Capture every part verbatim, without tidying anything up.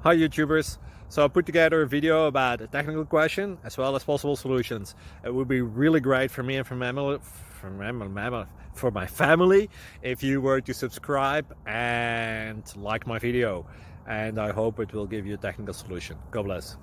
Hi YouTubers! So I put together a video about a technical question as well as possible solutions. It would be really great for me and for, mammal, for, mammal, for my family if you were to subscribe and like my video. And I hope it will give you a technical solution. God bless.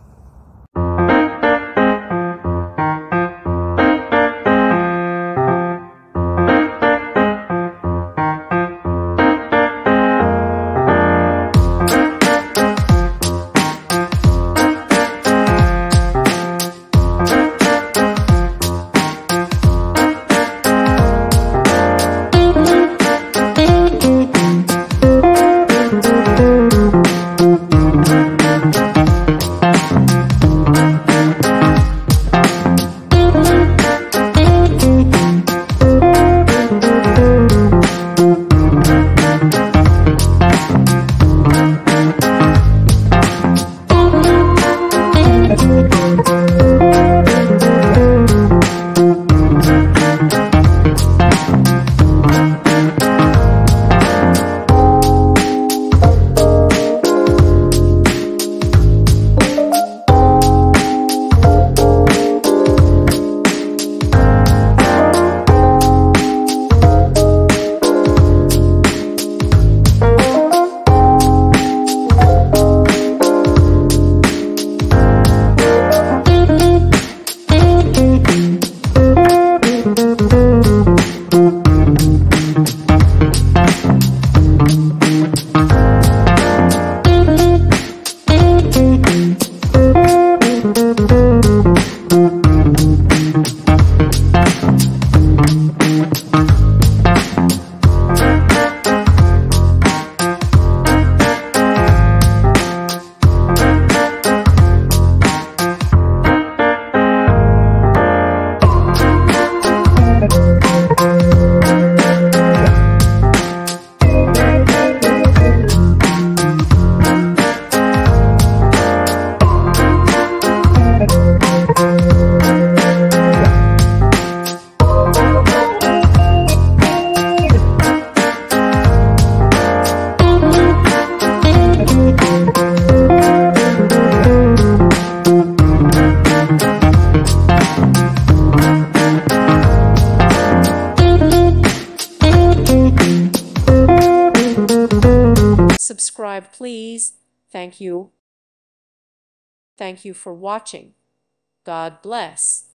Subscribe, please. Thank you. Thank you for watching. God bless.